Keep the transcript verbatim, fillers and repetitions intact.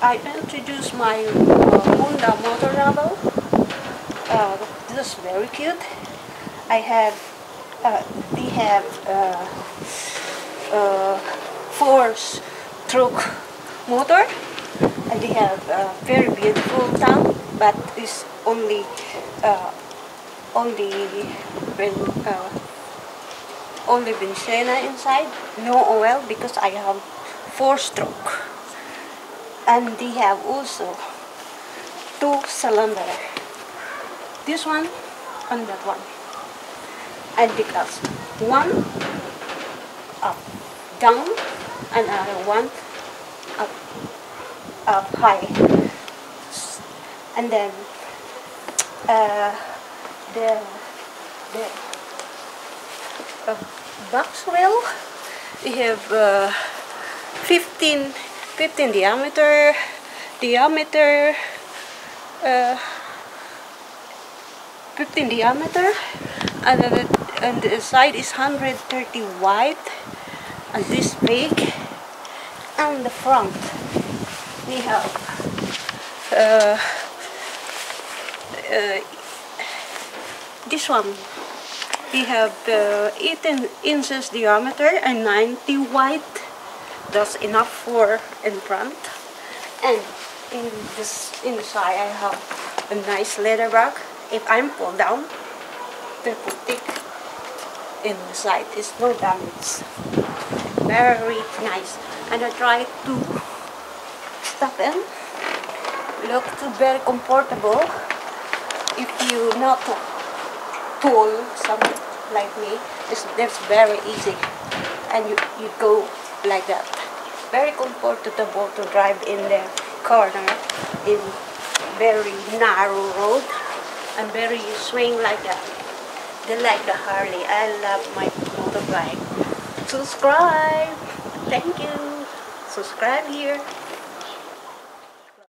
I introduced my uh, Honda motor Rebel. Uh, this is very cute. I have, uh, they have uh, uh, four-stroke motor, and they have a very beautiful tank, but it's only uh, only when uh, only benzene inside, no oil, because I have four-stroke. And they have also two cylinder. This one and that one. And because one up, down, and another one up, up high. And then uh, the the uh, box wheel, we have uh, fifteen fifteen diameter, diameter, uh, fifteen diameter, and the, and the side is one hundred thirty wide, and this big, and the front we have uh, uh, this one. We have uh, eighteen inches diameter and ninety wide. That's enough for in front. And in this inside I have a nice leather bag. If I'm pull down, they put it inside. It's no damage. Very nice. And I try to step in. Look very comfortable. If you not tall, something like me, it's that's very easy. And you you go like that. Very comfortable to drive in the corner in very narrow road and very swing like that. They like the Harley. I love my motorbike. Subscribe. Thank you. Subscribe here.